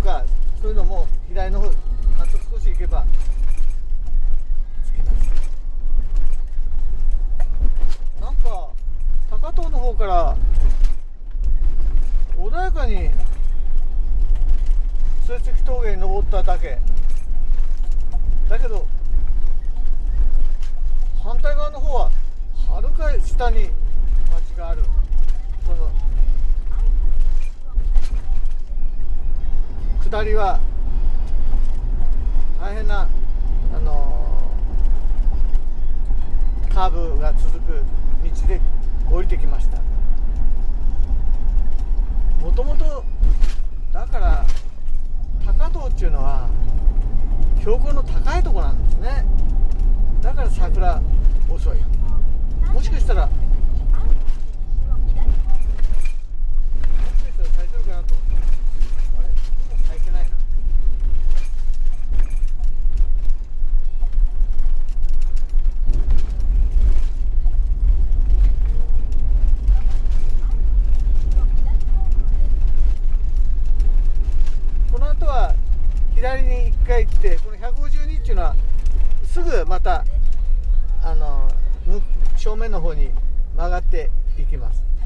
かそういうのも左の方あと少し行けば着きます。なんか高遠の方から穏やかに末関峠に登っただけだけど、反対側の方ははるか下に町がある。その下りは大変なカーブが続く道で降りてきました。もともとだから高遠っていうのは標高の高いところなんですね。だから桜遅い。もしかしたら咲いてるかなと思ったら、あれ今咲いてないな。この後は左に1回行って、この152っていうのはすぐまた正面の方に曲がっていきます。